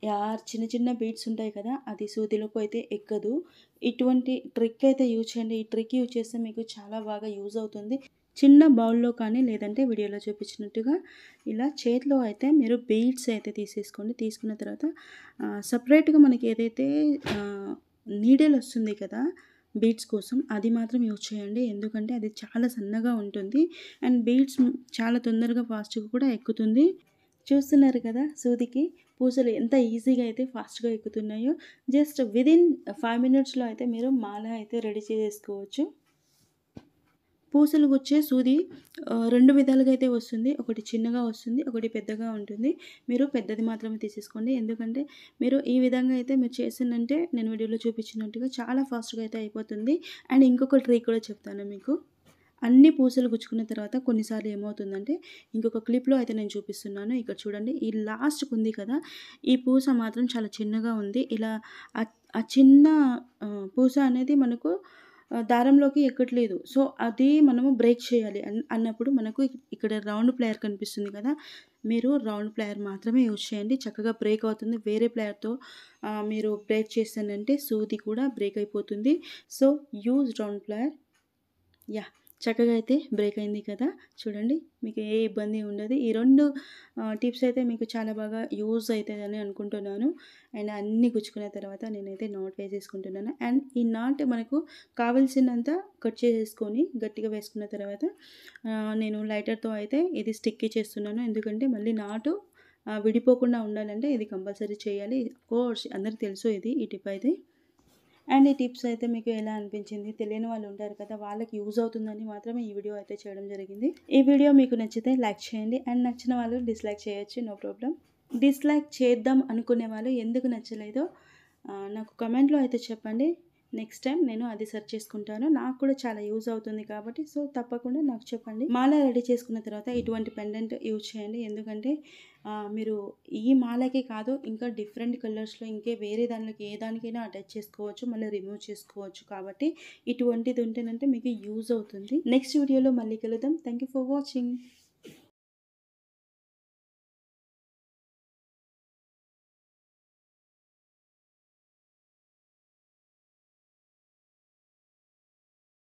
చిన్న చిన్న బీడ్స్ ఉంటాయి కదా, అది సూదిలోకి అయితే ఎక్కదు. ఇటువంటి ట్రిక్ అయితే యూజ్ చేయండి. ఈ ట్రిక్ యూజ్ చేస్తే మీకు చాలా బాగా యూజ్ అవుతుంది. చిన్న బౌల్‌లో కానీ లేదంటే వీడియోలో చూపించినట్టుగా ఇలా చేతిలో అయితే మీరు బీడ్స్ అయితే తీసేసుకోండి. తీసుకున్న తర్వాత సెపరేట్‌గా మనకి ఏదైతే నీడిల్ వస్తుంది కదా బీడ్స్ కోసం, అది మాత్రం యూజ్ చేయండి. ఎందుకంటే అది చాలా సన్నగా ఉంటుంది అండ్ బీడ్స్ చాలా తొందరగా ఫాస్ట్‌గా కూడా ఎక్కుతుంది. చూస్తున్నారు కదా సూదికి పూసలు ఎంత ఈజీగా అయితే ఫాస్ట్‌గా ఎక్కుతున్నాయో. జస్ట్ విదిన్ 5 మినిట్స్‌లో అయితే మీరు మాల అయితే రెడీ చేసేసుకోవచ్చు. పూసలు గుచ్చే సూది 2 విధాలుగా అయితే వస్తుంది. ఒకటి చిన్నగా వస్తుంది. ఒకటి పెద్దగా ఉంటుంది. మీరు పెద్దది మాత్రమే తీసేసుకోండి. ఎందుకంటే మీరు ఈ విధంగా అయితే మీరు చేసిందంటే నేను వీడియోలో చూపించినట్టుగా చాలా ఫాస్ట్‌గా అయితే అయిపోతుంది. అండ్ ఇంకొక ట్రిక్ కూడా చెప్తాను మీకు. అన్ని పూసలు గుచ్చుకున్న తర్వాత కొన్నిసార్లు ఏమవుతుందంటే, ఇంకొక క్లిప్‌లో అయితే నేను చూపిస్తున్నాను. ఇక్కడ చూడండి. ఈ లాస్ట్‌కి ఉంది కదా, ఈ పూస మాత్రం చాలా చిన్నగా ఉంది. ఇలా ఆ చిన్న పూస అనేది మనకు దారంలోకి ఎక్కట్లేదు. సో, అది మనము బ్రేక్ చేయాలి అన్నప్పుడు మనకు ఇక్కడ రౌండ్ ప్లేయర్ కనిపిస్తుంది కదా, మీరు రౌండ్ ప్లేయర్ మాత్రమే యూజ్ చేయండి. చక్కగా బ్రేక్ అవుతుంది. వేరే ప్లేయర్‌తో మీరు బ్రేక్ చేశానంటే సూది కూడా బ్రేక్ అయిపోతుంది. So, use round player. Yeah! చక్కగా అయితే బ్రేక్ అయింది కదా! చూడండి. మీకు ఏ ఇబ్బంది ఉండదు. ఈ 2 టిప్స్ అయితే మీకు చాలా బాగా యూజ్ అయితదని అనుకుంటున్నాను. అండ్ అన్నీ గుచ్చుకున్న తర్వాత నేనైతే నాట్ వేసేసుకుంటున్నాను. అండ్ ఈ నాట్ మనకు కావాల్సినంత కట్ చేసేసుకొని గట్టిగా వేసుకున్న తర్వాత నేను లైటర్‌తో అయితే ఇది స్టిక్కీ చేస్తున్నాను. ఎందుకంటే మళ్ళీ నాటు విడిపోకుండా ఉండాలంటే ఇది కంపల్సరీ చేయాలి. ఆఫ్‌కోర్స్ అందరికి తెలుసు ఇది ఈ టిప్ అయితే. అండ్ ఈ టిప్స్ అయితే మీకు ఎలా అనిపించింది? తెలియని వాళ్ళు ఉంటారు కదా, వాళ్ళకి యూజ్ అవుతుందని మాత్రమే ఈ వీడియో అయితే చేయడం జరిగింది. ఈ వీడియో మీకు నచ్చితే లైక్ చేయండి. అండ్ నచ్చిన వాళ్ళు డిస్లైక్ చేయొచ్చు. No problem. డిస్లైక్ చేద్దాం అనుకునే వాళ్ళు ఎందుకు నచ్చలేదో నాకు కమెంట్‌లో అయితే చెప్పండి. నెక్స్ట్ టైం నేను అది సెర్చ్ చేసుకుంటాను. నాకు కూడా చాలా యూజ్ అవుతుంది కాబట్టి సో, తప్పకుండా నాకు చెప్పండి. మాల రెడీ చేసుకున్న తర్వాత ఇటువంటి పెండెంట్ యూజ్ చేయండి. ఎందుకంటే మీరు ఈ మాలకే కాదు, ఇంకా డిఫరెంట్ కలర్స్‌లో ఇంకే వేరే దానిలోకి ఏ దానికైనా అటాచ్ చేసుకోవచ్చు. మళ్ళీ రిమూవ్ చేసుకోవచ్చు. కాబట్టి ఇటువంటిది ఉంటేనంటే మీకు యూజ్ అవుతుంది. నెక్స్ట్ వీడియోలో మళ్ళీ కలుద్దాం. Thank you for watching.